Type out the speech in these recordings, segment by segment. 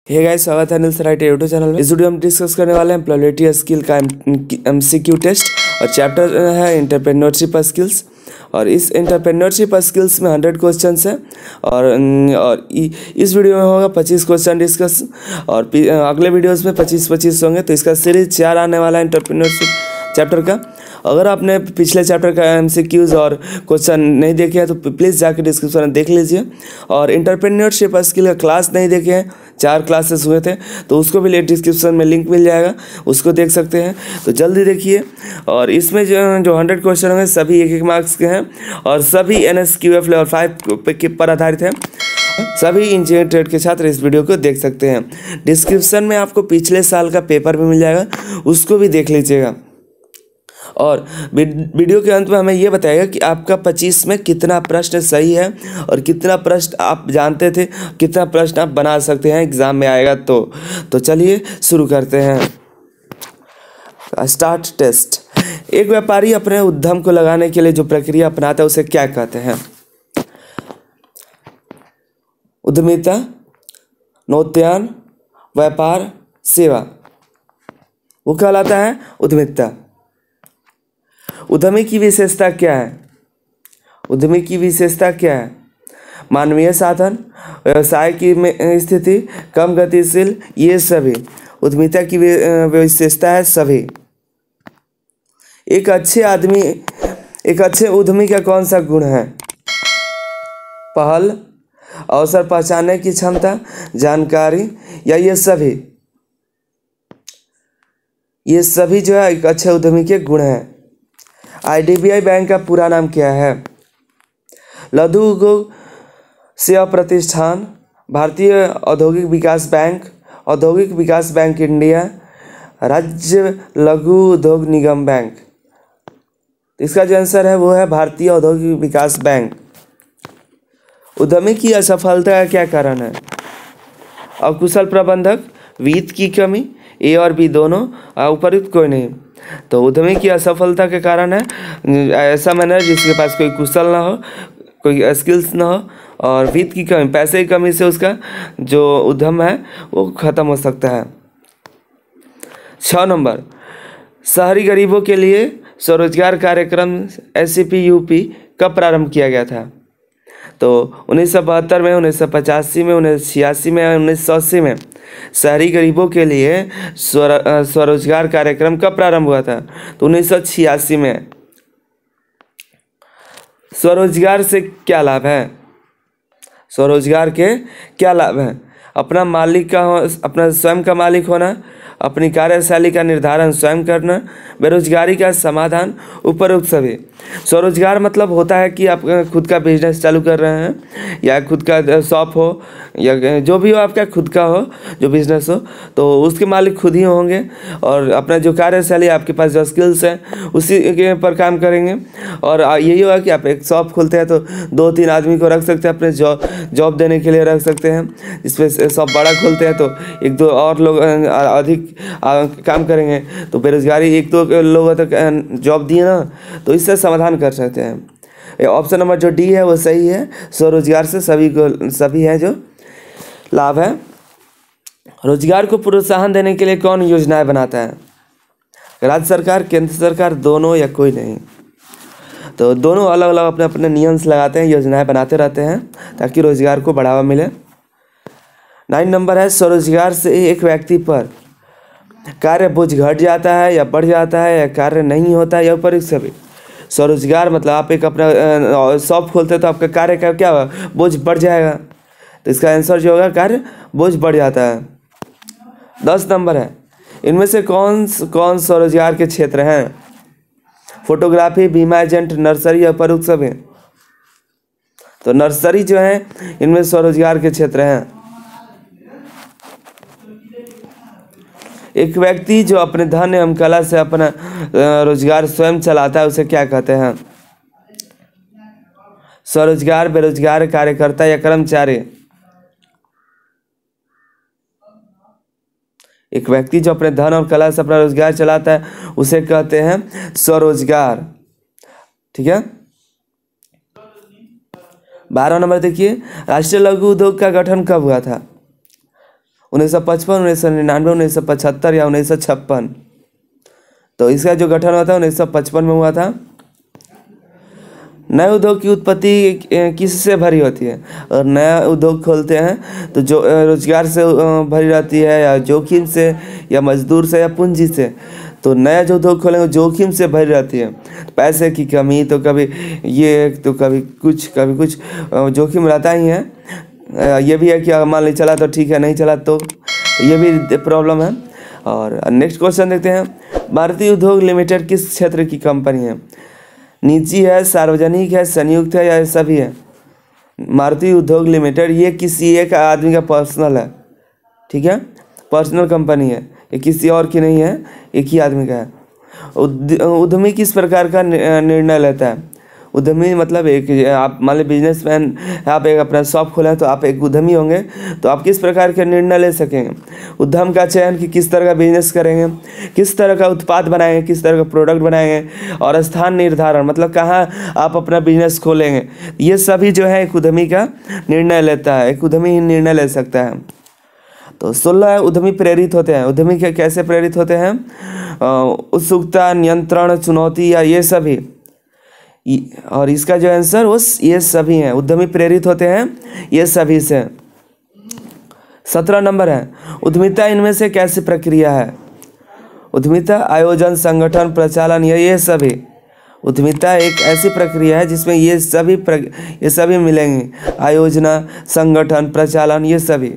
Hey guys, स्वागत है Anil सराइट YouTube channel में। इस वीडियो में डिस्कस करने वाले हैं एम्प्लॉयबिलिटी स्किल का एमसीक्यू टेस्ट और चैप्टर है एंटरप्रेन्योरशिप स्किल्स। और इस एंटरप्रेन्योरशिप स्किल्स में 100 क्वेश्चंस हैं और इस वीडियो में होगा 25 क्वेश्चन डिस्कस और अगले वीडियोस में 25 होंगे। तो इसका सीरीज 4 आने वाला है एंटरप्रेन्योरशिप चैप्टर का। अगर आपने पिछले चैप्टर का एमसीक्यूज और क्वेश्चन नहीं देखे हैं तो प्लीज़ जाकर डिस्क्रिप्शन में देख लीजिए। और एंटरप्रेन्योरशिप स्किल का क्लास नहीं देखे हैं, 4 क्लासेस हुए थे, तो उसको भी डिस्क्रिप्शन में लिंक मिल जाएगा, उसको देख सकते हैं। तो जल्दी देखिए। और इसमें जो 100 क्वेश्चन होंगे सभी 1-1 मार्क्स के हैं और सभी NSQF लेवल 5 पर आधारित है। सभी इंजीनियरिंग ट्रेड के छात्र इस वीडियो को देख सकते हैं। डिस्क्रिप्शन में आपको पिछले साल का पेपर भी मिल जाएगा, उसको भी देख लीजिएगा। और वीडियो के अंत में हमें यह बताएगा कि आपका 25 में कितना प्रश्न सही है और कितना प्रश्न आप जानते थे, कितना प्रश्न आप बना सकते हैं एग्जाम में आएगा। तो चलिए शुरू करते हैं। Start test. एक व्यापारी अपने उद्यम को लगाने के लिए जो प्रक्रिया अपनाता है उसे क्या कहते हैं? उद्यमिता, नौत्यान, व्यापार, सेवा। वो कहलाता है उद्यमिता। उद्यमी की विशेषता क्या है? उद्यमी की विशेषता क्या है? मानवीय साधन, व्यवसाय की स्थिति, कम गतिशील, ये सभी उद्यमिता की विशेषता है सभी। एक अच्छे उद्यमी का कौन सा गुण है? पहल, अवसर पहचानने की क्षमता, जानकारी, या ये सभी जो है एक अच्छे उद्यमी के गुण हैं। IDBI बैंक का पूरा नाम क्या है? लघु उद्योग सेवा प्रतिष्ठान, भारतीय औद्योगिक विकास बैंक, औद्योगिक विकास बैंक इंडिया, राज्य लघु उद्योग निगम बैंक। इसका जो आंसर है वो है भारतीय औद्योगिक विकास बैंक। उद्यमी की असफलता का क्या कारण है? अकुशल प्रबंधक, वित्त की कमी, A और B दोनों, उपयुक्त कोई नहीं। तो उद्यमी की असफलता के कारण है ऐसा मैनेजर जिसके पास कोई कुशल ना हो, कोई स्किल्स ना हो, और वित्त की कमी, पैसे की कमी से उसका जो उद्यम है वो ख़त्म हो सकता है। 6 नंबर, शहरी गरीबों के लिए स्वरोजगार कार्यक्रम SCP-UP कब प्रारंभ किया गया था? तो 1972 में, 1985 में, 1986 में, 1980 में। शहरी गरीबों के लिए स्वरोजगार कार्यक्रम कब प्रारंभ हुआ था? तो 1986 में। स्वरोजगार से क्या लाभ है? स्वरोजगार के क्या लाभ हैं? अपना स्वयं का मालिक होना, अपनी कार्यशैली का निर्धारण स्वयं करना, बेरोजगारी का समाधान, उपरोक्त सभी। स्वरोजगार मतलब होता है कि आप खुद का बिजनेस चालू कर रहे हैं या खुद का शॉप हो या जो भी हो, आपका खुद का हो जो बिजनेस हो, तो उसके मालिक खुद ही होंगे और अपना जो कार्यशैली, आपके पास जो स्किल्स हैं उसी के पर काम करेंगे। और यही होगा कि आप एक शॉप खोलते हैं तो 2-3 आदमी को रख सकते हैं, अपने जॉब देने के लिए रख सकते हैं। इस पर शॉप बड़ा खोलते हैं तो 1-2 और लोग अधिक काम करेंगे, तो बेरोजगारी 1-2 लोगों तक जॉब दिए ना, तो इससे समाधान कर सकते हैं। ऑप्शन नंबर जो D है वो सही है। स्वरोजगार से सभी हैं जो लाभ है। रोजगार को प्रोत्साहन देने के लिए कौन योजनाएं बनाता है? राज्य सरकार, केंद्र सरकार, दोनों, या कोई नहीं? तो दोनों अलग अलग अपने अपने नियम्स लगाते हैं, योजनाएं बनाते रहते हैं ताकि रोजगार को बढ़ावा मिले। 9 नंबर है, स्वरोजगार से एक व्यक्ति पर कार्य बोझ घट जाता है या बढ़ जाता है, या कार्य नहीं होता है, या उपयुक्त सभी। स्वरोजगार मतलब आप एक अपना शॉप खोलते हैं तो आपका कार्य का क्या होगा? बोझ बढ़ जाएगा। तो इसका आंसर जो होगा कार्य बोझ बढ़ जाता है। 10 नंबर है, इनमें से कौन स्वरोजगार के क्षेत्र हैं? फोटोग्राफी, बीमा एजेंट, नर्सरी, या उपयुक्त सभी। तो नर्सरी जो है इनमें स्वरोजगार के क्षेत्र हैं। एक व्यक्ति जो अपने धन एवं कला से अपना रोजगार स्वयं चलाता है उसे क्या कहते हैं? स्वरोजगार, बेरोजगार, कार्यकर्ता, या कर्मचारी। एक व्यक्ति जो अपने धन और कला से अपना रोजगार चलाता है उसे कहते हैं स्वरोजगार। ठीक है। 12 नंबर देखिए, राष्ट्रीय लघु उद्योग का गठन कब हुआ था? 1955, 1999, 1975 या 1956। तो इसका जो गठन हुआ था 1955 में हुआ था। नए उद्योग की उत्पत्ति किससे भरी होती है? और नया उद्योग खोलते हैं तो जो रोजगार से भरी रहती है, या जोखिम से, या मजदूर से, या पूंजी से। तो नया जो उद्योग खोलेंगे जोखिम से भरी रहती है। पैसे की कमी, तो कभी ये तो कभी कुछ जोखिम रहता ही है। ये भी है कि मान ली चला तो ठीक है, नहीं चला तो ये भी प्रॉब्लम है। और नेक्स्ट क्वेश्चन देखते हैं, भारतीय उद्योग लिमिटेड किस क्षेत्र की कंपनी है? निजी है, सार्वजनिक है, संयुक्त है, या ये सभी है? भारतीय उद्योग लिमिटेड ये किसी एक आदमी का पर्सनल है, ठीक है, पर्सनल कंपनी है, ये किसी और की नहीं है, एक ही आदमी का है। उद्यमी किस प्रकार का निर्णय लेता है? उद्यमी मतलब एक, आप मान लीजिए बिजनेसमैन, आप एक अपना शॉप खोला तो आप एक उद्यमी होंगे, तो आप किस प्रकार के निर्णय ले सकेंगे? उद्यम का चयन कि किस तरह का बिजनेस करेंगे, किस तरह का उत्पाद बनाएंगे, किस तरह का प्रोडक्ट बनाएंगे, और स्थान निर्धारण मतलब कहाँ आप अपना बिजनेस खोलेंगे, ये सभी जो है एक उद्यमी का निर्णय लेता है, एक उद्यमी ही निर्णय ले सकता है। तो 16 उद्यमी प्रेरित होते हैं। उद्यमी कैसे प्रेरित होते हैं? उत्सुकता, नियंत्रण, चुनौती, या ये सभी। और इसका जो आंसर वो ये सभी हैं, उद्यमी प्रेरित होते हैं ये सभी से। 17 नंबर है, उद्यमिता इनमें से कैसी प्रक्रिया है? उद्यमिता आयोजन, संगठन, प्रचालन, ये सभी। उद्यमिता एक ऐसी प्रक्रिया है जिसमें ये सभी मिलेंगे, आयोजना, संगठन, प्रचालन, ये सभी।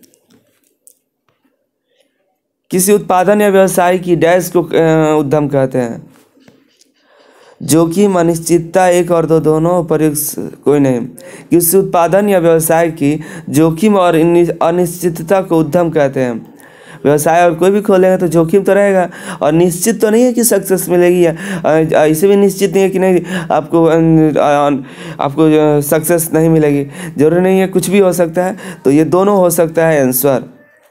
किसी उत्पादन या व्यवसाय की डैश को उद्यम कहते हैं? जोखिम, अनिश्चितता, एक और दो दोनों उपर्युक्त कोई नहीं। किसी उत्पादन या व्यवसाय की जोखिम और अनिश्चितता को उद्यम कहते हैं। व्यवसाय और कोई भी खोलेंगे तो जोखिम तो रहेगा, और निश्चित तो नहीं है कि सक्सेस मिलेगी, या ऐसे भी निश्चित नहीं है कि नहीं आपको सक्सेस नहीं मिलेगी। जरूरी नहीं है, कुछ भी हो सकता है। तो ये दोनों हो सकता है आंसर।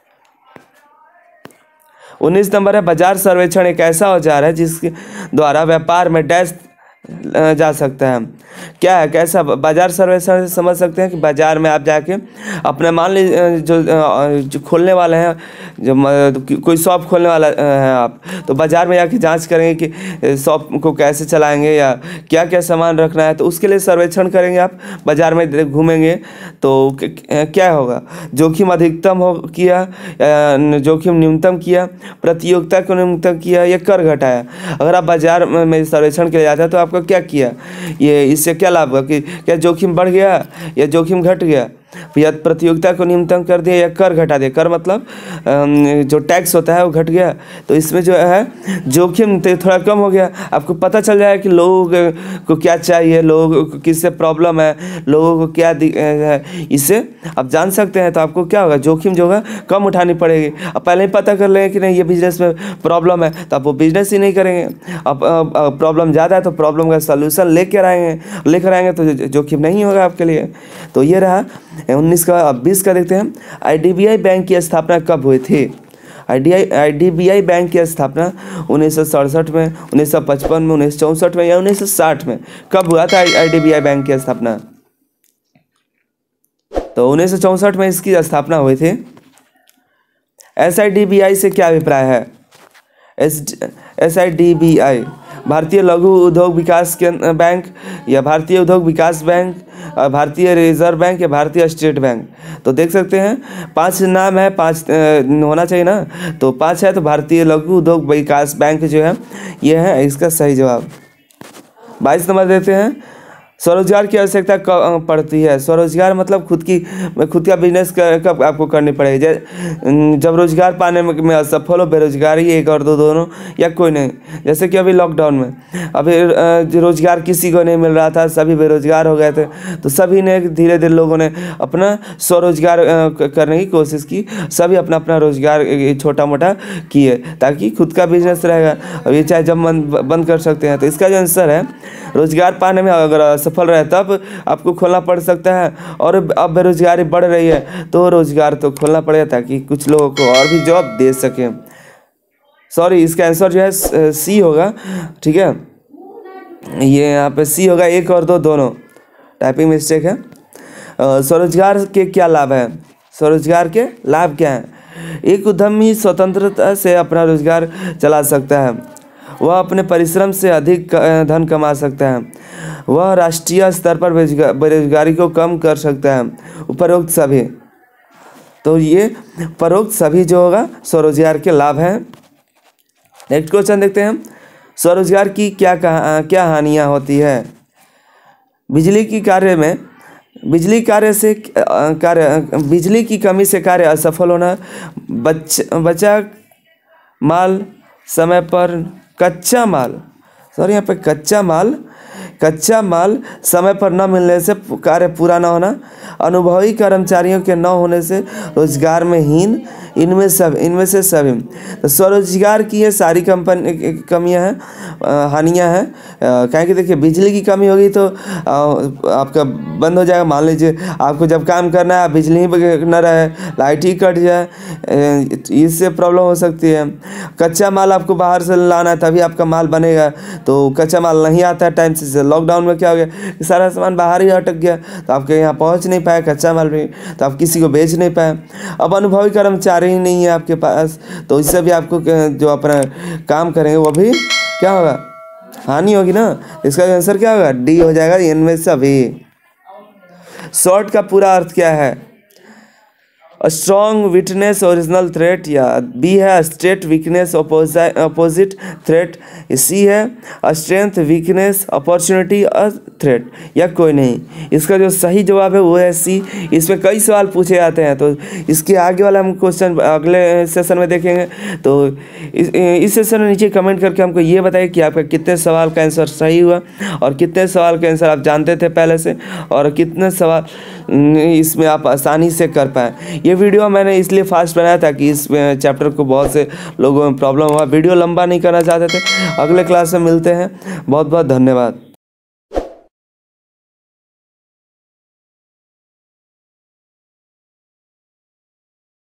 19 नंबर है, बाजार सर्वेक्षण एक ऐसा औजार है जिसके द्वारा व्यापार में डैश जा सकता है। क्या है, कैसा? बाजार सर्वेक्षण से समझ सकते हैं कि बाजार में आप जाके अपने, मान लीजिए जो खोलने वाले हैं, जो कोई शॉप खोलने वाला है आप, तो बाजार में जाके जांच करेंगे कि शॉप को कैसे चलाएंगे या क्या क्या सामान रखना है। तो उसके लिए सर्वेक्षण करेंगे आप, बाजार में घूमेंगे तो क्या होगा? जोखिम अधिकतम हो किया, जोखिम न्यूनतम किया, प्रतियोगिता को न्यूनतम किया, या कर घटाया। अगर आप बाजार में सर्वेक्षण के लिए जाते हैं तो आपका क्या किया, ये इससे क्या लाभ हुआ कि क्या जोखिम बढ़ गया या जोखिम घट गया, या प्रतियोगिता को न्यूनतम कर दिया या कर घटा दिया। कर मतलब जो टैक्स होता है वो घट गया, तो इसमें जो है जोखिम थोड़ा कम हो गया। आपको पता चल जाएगा कि लोगों को क्या चाहिए, लोगों को किससे प्रॉब्लम है, लोगों को क्या है, इससे आप जान सकते हैं। तो आपको क्या होगा, जोखिम जो होगा कम उठानी पड़ेगी। अब पहले ही पता कर लेंगे कि नहीं ये बिजनेस में प्रॉब्लम है, तो आप वो बिजनेस ही नहीं करेंगे। अब प्रॉब्लम ज़्यादा है तो प्रॉब्लम का सलूशन लेकर आएंगे तो जोखिम नहीं होगा आपके लिए। तो ये रहा 19 का। अब 20 का देखते हैं, IDBI बैंक की स्थापना कब हुई थी? IDBI बैंक की स्थापना 1967 में, 1955 में, 1964 में, या 1960 में? कब हुआ था IDBI बैंक की स्थापना? तो 1964 में इसकी स्थापना हुई थी। SIDBI से क्या अभिप्राय है? SIDBI भारतीय लघु उद्योग विकास बैंक, या भारतीय उद्योग विकास बैंक, भारतीय रिजर्व बैंक, या भारतीय स्टेट बैंक? तो देख सकते हैं 5 नाम है, 5 होना चाहिए ना, तो 5 है। तो भारतीय लघु उद्योग विकास बैंक जो है ये है इसका सही जवाब। 22 नंबर देते हैं, स्वरोजगार की आवश्यकता कब पड़ती है? स्वरोजगार मतलब खुद का बिजनेस कब आपको करनी पड़ेगी? जब रोजगार पाने में असफल हो, बेरोजगारी, एक और दो दोनों, या कोई नहीं। जैसे कि अभी लॉकडाउन में अभी रोजगार किसी को नहीं मिल रहा था, सभी बेरोजगार हो गए थे, तो सभी ने धीरे धीरे लोगों ने अपना स्वरोजगार करने की कोशिश की। सभी अपना अपना रोजगार छोटा मोटा किए ताकि खुद का बिजनेस रहेगा। अब ये चाहे जब बंद कर सकते हैं। तो इसका जो आंसर है, रोजगार पाने में अगर सफल रहे तब आपको खोलना पड़ सकता है, और अब बेरोजगारी बढ़ रही है तो रोजगार तो खोलना पड़ेगा ताकि कुछ लोगों को और भी जॉब दे सकें। सॉरी, इसका आंसर जो है सी होगा, ठीक है, ये यहाँ पे सी होगा, 1 और 2 दोनों। टाइपिंग मिस्टेक है। स्वरोजगार के क्या लाभ है? स्वरोजगार के लाभ क्या हैं? एक उद्यमी स्वतंत्रता से अपना रोजगार चला सकता है, वह अपने परिश्रम से अधिक धन कमा सकता है, वह राष्ट्रीय स्तर पर बेरोजगारी को कम कर सकता है। उपरोक्त सभी, तो ये परोक्त सभी जो होगा स्वरोजगार के लाभ हैं। नेक्स्ट क्वेश्चन देखते हैं, स्वरोजगार की क्या हानियाँ होती है। बिजली की कमी से कार्य असफल होना, बचा माल समय पर कच्चा माल समय पर न मिलने से कार्य पूरा न होना, अनुभवी कर्मचारियों के न होने से रोजगार में हीन, इनमें से सभी। तो स्वरोजगार की ये सारी कमियां हैं, हानियां हैं। क्या कि देखिए, बिजली की कमी होगी तो आपका बंद हो जाएगा। मान लीजिए आपको जब काम करना है, बिजली ही न रहे, लाइट ही कट जाए, इससे प्रॉब्लम हो सकती है। कच्चा माल आपको बाहर से लाना है तभी आपका माल बनेगा, तो कच्चा माल नहीं आता है टाइम से। लॉकडाउन में क्या हो गया, सारा सामान बाहर ही अटक गया, तो आपके यहाँ पहुँच नहीं पाया कच्चा माल भी, तो आप किसी को बेच नहीं पाए। अब अनुभवी कर्मचारी ही नहीं है आपके पास, तो इससे भी आपको जो अपना काम करेंगे वो भी क्या होगा, हानि होगी ना। इसका आंसर क्या होगा, डी हो जाएगा, इनमें से सभी। शॉर्ट का पूरा अर्थ क्या है, स्ट्रॉन्ग विटनेस ओरिजिनल थ्रेट, या बी है strength weakness opposite threat, C है स्ट्रेंथ वीकनेस अपॉर्चुनिटी थ्रेट, या कोई नहीं। इसका जो सही जवाब है वो है सी। इसमें कई सवाल पूछे जाते हैं, तो इसके आगे वाला हम क्वेश्चन अगले सेशन में देखेंगे। तो इस सेशन में नीचे कमेंट करके हमको ये बताइए कि आपका कितने सवाल का आंसर सही हुआ, और कितने सवाल का आंसर आप जानते थे पहले से, और कितने सवाल इसमें आप आसानी से कर पाए। ये वीडियो मैंने इसलिए फास्ट बनाया था कि इस चैप्टर को बहुत से लोगों में प्रॉब्लम हुआ, वीडियो लंबा नहीं करना चाहते थे। अगले क्लास में मिलते हैं, बहुत बहुत धन्यवाद।